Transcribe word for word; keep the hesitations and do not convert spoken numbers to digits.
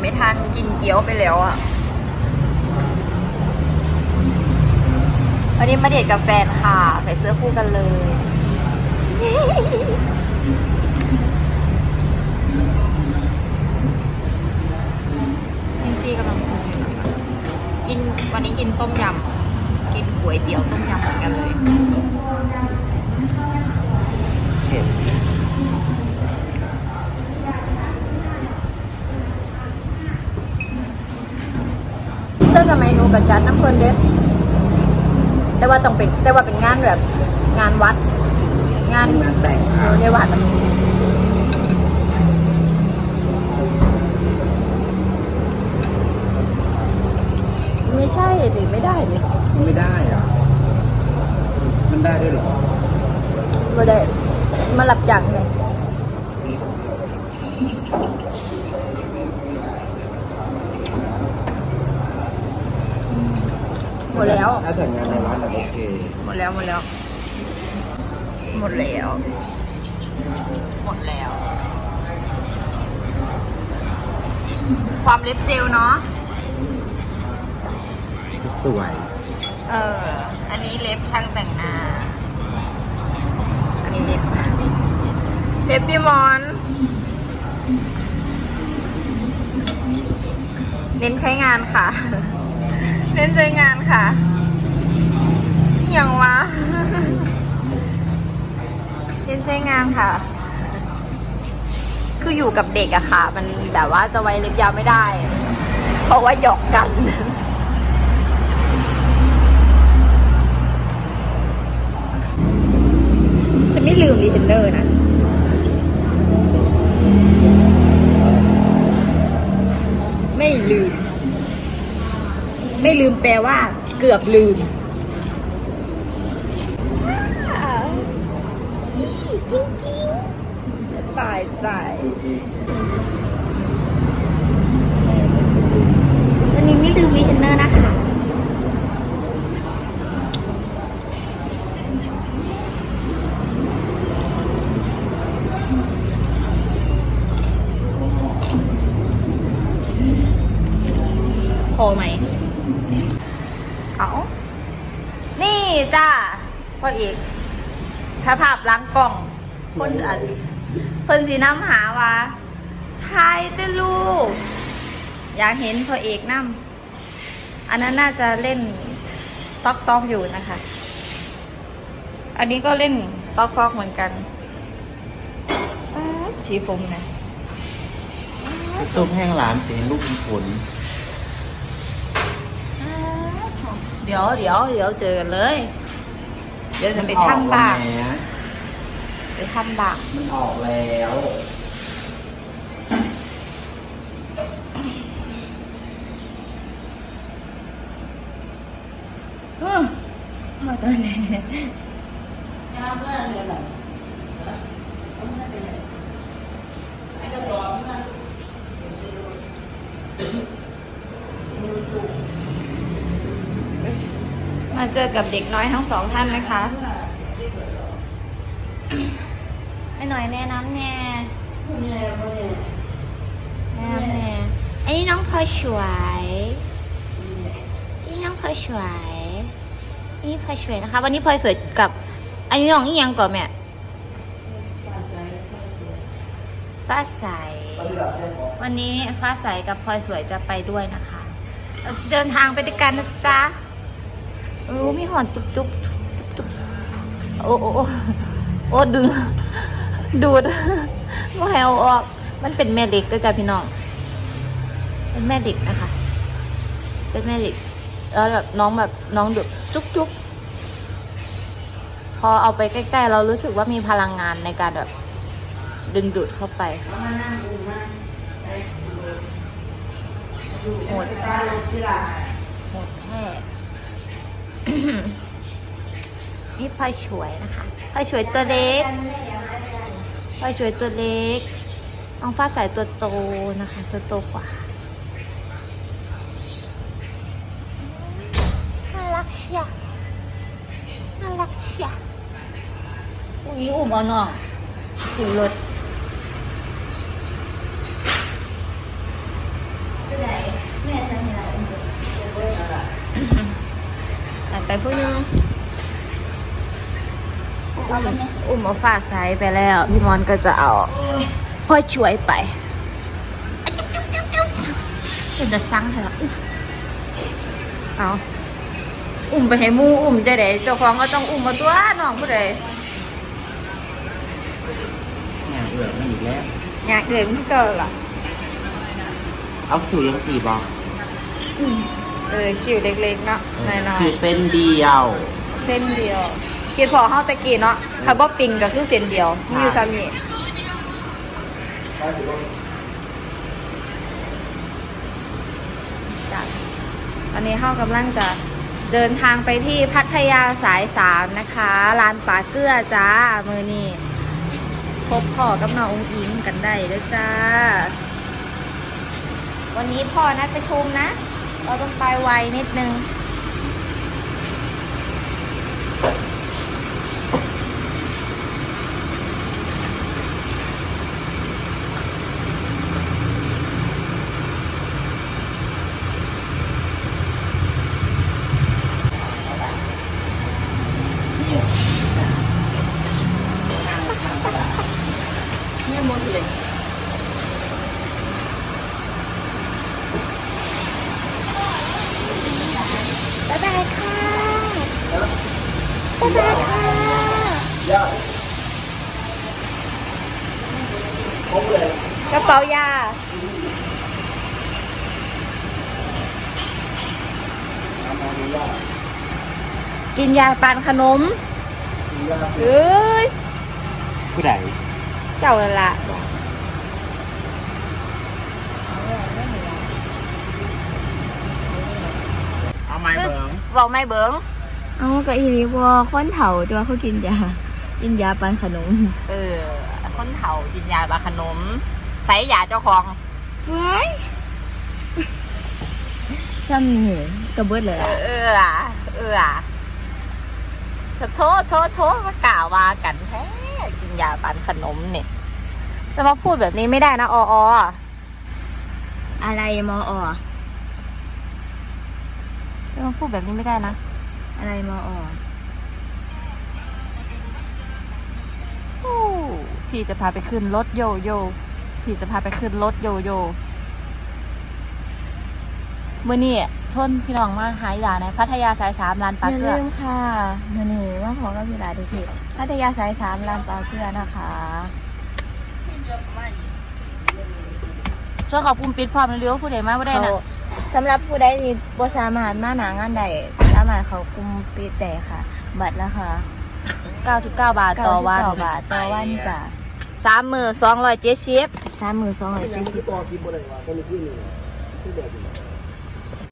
ไม่ทันกินเกี๊ยวไปแล้วอ่ะวันนี้มาเดทกับแฟนค่ะใส่เสื้อคู่กันเลยนี่จีกำลังกินวันนี้กินต้มยำกินก๋วยเตี๋ยวต้มยำเหมือนกันเลยเจ้าสมัยหนูกับจัดน้ำเพลินเด็ดแต่ว่าต้องเป็นแต่ว่าเป็นงานแบบงานวัดงานแต่งในวัดไม่ใช่หรือไม่ได้ดิไม่ได้อ่ะมันได้ด้วยหรอไม่ได้มาหลับจังไงหมดแล้วถ้าแต่งงานในร้านโอเคหมดแล้วหมดแล้วหมดแล้วหมดแล้วความเล็บเจลเนาะสวยเอออันนี้เล็บช่างแต่งหน้าอันนี้เล็บเล็บพี่มอนเน้นใช้งานค่ะเน้นใช้งานค่ะอย่างวะเน้นใช้งานค่ะคืออยู่กับเด็กอะค่ะมันแบบว่าจะไว้เล็บยาวไม่ได้เพราะว่าหยอกกันฉันไม่ลืมรีเทนเนอร์นะไม่ลืมไม่ลืมแปลว่าเกือบลืมจริงจริงจะตายใจอันนี้ไม่ลืมรีเทนเนอร์นะคะพอไหมเอานี่จ้าพ่อเอกถ้าภาพล้างกล่องคนอาจเพิ่นสีน้ำหาว่าทายแต่ลูกอยากเห็นพ่อเอกน้ำอันนั้นน่าจะเล่นต๊อกต๊อกอยู่นะคะอันนี้ก็เล่นต๊อกต๊อกเหมือนกันชี้ผมนะต้มแห้งหลานสีลูกผลเดี๋ยวเดี๋ยวเดี๋ยวเจอกันเลยเดี๋ยวจะไปทำบาปไปทำบาปมันออกแล้วอืมมาตอนไหนมาเจอกับเด็กน้อยทั้งสองท่านนะคะไม่หน่อยแน่น้ำแน่แน่น้ำแน่อันนี้น้องพลอยสวยนี่น้องพลอยสวยนี่พลอยสวยนะคะวันนี้พลอยสวยกับอันนี้น้องอีกยังก่อนแม่ฟ้าใสวันนี้ฟ้าใสกับพลอยสวยจะไปด้วยนะคะเราจะเดินทางไปด้วยกันนะจ๊ะรู้มีหอนจุ๊บจุ๊บจุ๊บโอ้โอ้โอ้ดึงดูดว่าให้เอาออกมันเป็นแม่เด็กด้วยจ้ะพี่น้องเป็นแม่เด็กนะคะเป็นแม่เด็กแล้วแบบน้องแบบน้องดูดจุ๊บจุ๊บพอเอาไปใกล้ๆเรารู้สึกว่ามีพลังงานในการแบบดึงดูดเข้าไปโหดโหดแท้นี่พลอยช่วยนะคะพลอยช่วยตัวเล็กพลอยช่วยตัวเล็กน้องฟ้าใสตัวโตนะคะตัวโตกว่าน่ารักเชียน่ารักเชียอุ้ยอุ้มเอาหน่อยถูรถผู้นึงอุ้มเอาฝาใส่ไปแล้วพี่มอนก็จะเอาพ่อช่วยไปเป็นจะซังเถอะเอาอุ้มไปให้มูอุ้มจะได้เจ้าของก็ต้องอุ้มมาตัวน้องผู้ใดงานเอือกไม่อีกแล้วอยากเกิดมันเกิดหรอเอาคิวยังสี่บอกเออคิวเล็กๆเนาะน้อยคือเส้นเดียวๆเส้นเดียวคิดพอเข้าตะกี้เนาะคาร์บอนปิงก็คือเส้นเดียวมีอยู่ซ้ำนี่จ้ะตอนนี้เข้ากำลังจะเดินทางไปที่พัทยาสายสามนะคะร้านป่าเกลือจ้ามือนี่พบพ่อกับน้องอุ้งอิงกันได้เลยจ้าวันนี้พ่อนัดประชุมนะเราต้องไปไวนิดนึงเนี่ยหมดเลยบ๊ายบายค่ะบ๊ายบายค่ะกระเป๋ายากินยาปานขนมเฮ้ยผู้ใดเจ้าละเอาไม้เบิ้งบอกไม่เบิ้งเอาก็อีนี่ว่าคนเฒ่าตัวเขากินยากินยาปานขนมเออคนเฒ่ากินยาปานขนมใส่ยาเจ้าของเฮ้ยช่ำเหนื่อยกระเบิดเลยอ่ะเอออ่ะเอออ่ะโทษโทษโทษมากล่าวว่ากันแท้กินยาปานขนมเนี่ยจะมาพูดแบบนี้ไม่ได้นะอออะไรมอจะมาพูดแบบนี้ไม่ได้นะอะไรมอพี่จะพาไปขึ้นรถโยโย่พี่จะพาไปขึ้นรถโยโย่มื่อนี้ทนพี่น้องมาหายหลาในพัทยาสายสามลานปลาเกลืออย่าลืมค่ะมื่อนี้ว่าพอกับพี่หลาดีที่พัทยาสายสามลานปลาเกลือนะคะส่วนขอบคุณปิดพร้อมเร็วผู้ใดมาผู้ใดนะสำหรับผู้ใดที่บ่สามารถมาหนางานใดสามารถเขาคุมปิดได้ค่ะบัตรนะคะเก้าสิบเก้าบาทต่อวันเก้าสิบเก้าบาทต่อวันจ้ะสามหมื่นสองร้อยเจ็ดสิบสามหมื่นสองร้อยเจ็ดสิบ